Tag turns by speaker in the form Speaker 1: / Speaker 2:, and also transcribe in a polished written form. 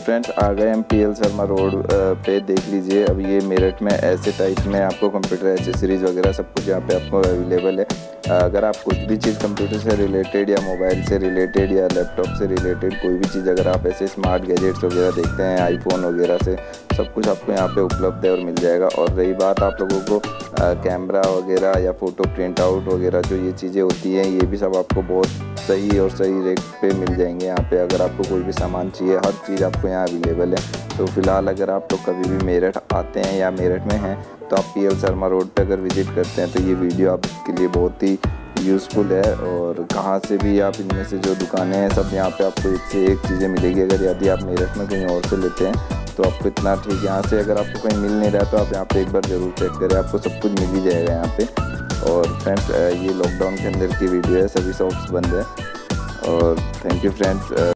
Speaker 1: Friends आ गए हम PL Sharma road पे। देख लीजिए अब ये मेरठ में ऐसे टाइप में आपको कंप्यूटर एसेसरीज़ वगैरह सब कुछ यहाँ पे आपको अवेलेबल है। अगर आप कुछ भी चीज़ कंप्यूटर से रिलेटेड या मोबाइल से रिलेटेड या लैपटॉप से रिलेटेड कोई भी चीज़ अगर आप ऐसे स्मार्ट गैजेट्स वगैरह देखते हैं आईफोन वगैरह से, सब कुछ आपको यहाँ पे उपलब्ध है और मिल जाएगा। और रही बात आप लोगों को कैमरा वगैरह या फ़ोटो प्रिंट आउट वगैरह जो ये चीज़ें होती हैं, ये भी सब आपको बहुत सही और सही रेट पे मिल जाएंगे यहाँ पे। अगर आपको कोई भी सामान चाहिए, हर चीज़ आपको यहाँ अवेलेबल है। तो फिलहाल अगर आप लोग कभी भी मेरठ आते हैं या मेरठ में हैं तो आप PL शर्मा रोड पे अगर विज़िट करते हैं तो ये वीडियो आपके लिए बहुत ही यूज़फुल है। और कहाँ से भी आप इनमें से जो दुकानें हैं सब यहाँ पे आपको एक से एक चीज़ें मिलेगी। अगर यदि आप मेरठ में कहीं और से लेते हैं तो आपको इतना ठीक, यहाँ से अगर आपको कहीं मिल नहीं रहा तो आप यहाँ पे एक बार ज़रूर चेक करें, आपको सब कुछ मिल ही जाएगा यहाँ पे। और फ्रेंड्स ये लॉकडाउन के अंदर की वीडियो है, सभी शॉप्स बंद है। और थैंक यू फ्रेंड्स।